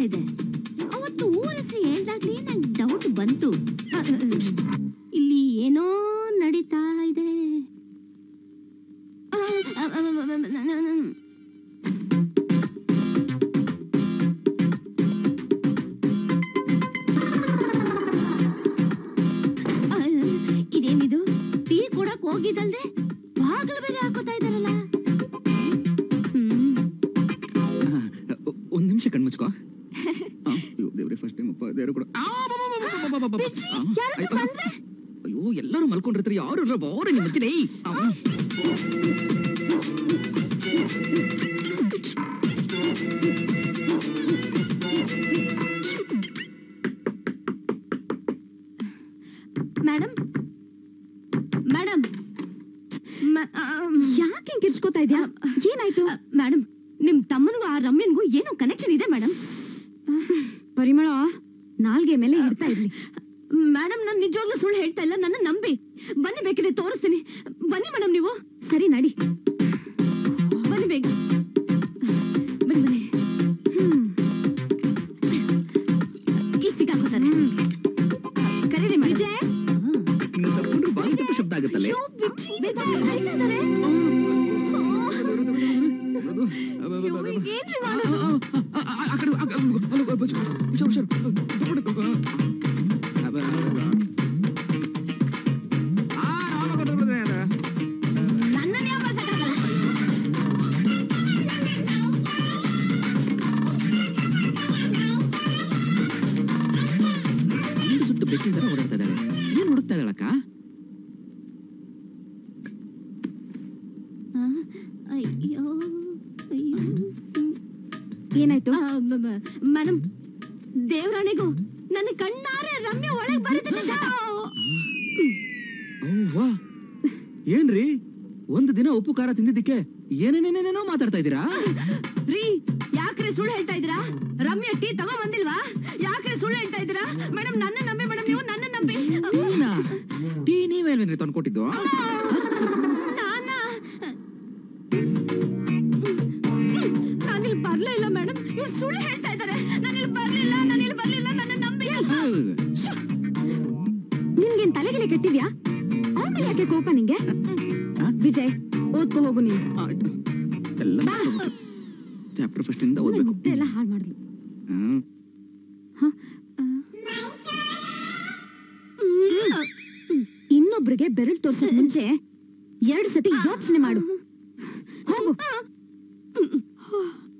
ಇದೆ. ಅವತ್ತು ಊರ ಹೆಸರು ಹೇಳ್ದಾಗ್ಲೇ ನಂಗೆ ಡೌಟ್ ಬಂತು. ಇಲ್ಲಿ ಏನೋ ನಡೀತಾ ಇದೆ. ಇದೇನಿದು? ಟೀ ಕೊಡಕ್ ಹೋಗಿದ್ದಲ್ದೆ ಬಾಗಿಲು ಬೇರೆ ಹಾಕೋತಾ ಇದ್ದಾರಲ್ಲ. ಒಂದ್ ನಿಮಿಷ ಕಣ್ಮುಚ್ಕೋ. ದೇವ್ರೆ ಫಸ್ಟ್ ಟೈಮ್ ಅಪ್ಪ ದೇವ್ರು ಕೂಡ. ಅಯ್ಯೋ ಎಲ್ಲರೂ ಮಲ್ಕೊಂಡಿರ್ತಾರೆ, ಯಾರು ಇಲ್ಲ ಬಾರೆ ನಿಮ್ಮ ಮಚ್ಚನೆ. ಮೇಡಮ್ ಮೇಡಮ್ ಯಾಕೆ ಕಿರ್ಚ್ಕೋತಾ ಇದ್ಯಾ? ಏನಾಯ್ತು? ಮೇಡಮ್ ನಿಮ್ ತಮ್ಮನಿಗೂ ಆ ರಮ್ಯನ್ಗೂ ಏನೋ ಕನೆಕ್ಷನ್ ಇದೆ ಮೇಡಮ್. ಪರಿಮಳ ನಾಲ್ಗೆ ಮೇಲೆ ಇಡ್ತಾ ಇರ್ಲಿ. ಮೇಡಮ್ ನಾನು ನಿಜವಾಗ್ಲೂ ಸುಳ್ಳು ಹೇಳ್ತಾ ಇಲ್ಲ, ನನ್ನ ನಂಬಿ. ಬನ್ನಿ, ಬೇಕಿದ್ರೆ ತೋರಿಸ್ತೀನಿ. ಬನ್ನಿ ಮೇಡಮ್ ನೀವು. ಸರಿ ನಡಿ, ಬನ್ನಿ ಬೇಗ ಬನ್ನಿ ಬನ್ನಿ. ಈಗ ಸಿಕ್ಕಾಕೋತಾರೆ. ಕರೀರಿ ವಿಜಯ್. ಶಬ್ದ ಆಗುತ್ತಲ್ಲ. ಸುಟ್ಟು ಬೆಕ್ಕಿನ ತರ ಓಡಾಡ್ತಾ ಇದ್ದಾಳೆ. ಏನ್ ಹುಡುಕ್ತಾ ಇದ್ದಾಳಕ್ಕ? ಏನಾಯ್ತು ಮೇಡಮ್? ದೇವರಾಣಿಗೂ ನನ್ನ ಕಣ್ಣಾರೆ ರಮ್ಯ ಒಳಗೆ ಬರುತ್ತೆ. ಏನ್ರಿ ಒಂದು ದಿನ ಉಪ್ಪು ಖಾರ ತಿಂದಿದ್ದಕ್ಕೆ ಏನೇನೇನೇನೋ ಮಾತಾಡ್ತಾ ಇದ್ದೀರಾ ರೀ? ಯಾಕ್ರೆ ಸುಳ್ಳು ಹೇಳ್ತಾ ಇದ್ದೀರಾ? ರಮ್ಯ ಟೀ ತಗೋ ಬಂದಿಲ್ವಾ? ಯಾಕ್ರೆ ಸುಳ್ಳು ಹೇಳ್ತಾ ಇದ್ದೀರಾ? ಮೇಡಮ್ ನನ್ನ ನಂಬಿ ಮೇಡಮ್, ನೀವು ನನ್ನ ನಂಬಿ. ಟೀ ನೀವೇನ್ರಿ ತಂದ್ಕೊಟ್ಟಿದ್ದು? ನಾನಿಲ್ಲಿ ಬರ್ಲೇ ಇಲ್ಲ ಮೇಡಮ್, ಇವ್ರು ಸುಳ್ಳು ಹೇಳ್ತಾ ಇದ್ದಾರೆ. ನಾನಿಲ್ಲಿ ಬರ್ಲಿಲ್ಲ, ನನ್ನ ನಂಬಿ. ನಿನ್ಗೇನ್ ತಲೆಗೆಲೆ ಕೆಟ್ಟಿದ್ಯಾ? ಆಮೇಲೆ ಯಾಕೆ ಕೋಪ ನಿಂಗೆ? ವಿಜಯ್ ಓದ್ಕೋ ಹೋಗು ನೀನು. ಚಾಪ್ಟರ್ ಫಸ್ಟ್ ಇಂದ ಓದ್ಬೇಕು. ಎಲ್ಲ ಹಾಳು ಮಾಡಿದ್ಲು. ಇನ್ನೊಬ್ರಿಗೆ ಬೆರಳು ತೋರ್ಸೋಕ್ ಮುಂಚೆ 2 ಸತಿ ಯೋಚನೆ ಮಾಡು. ಹೋಗು.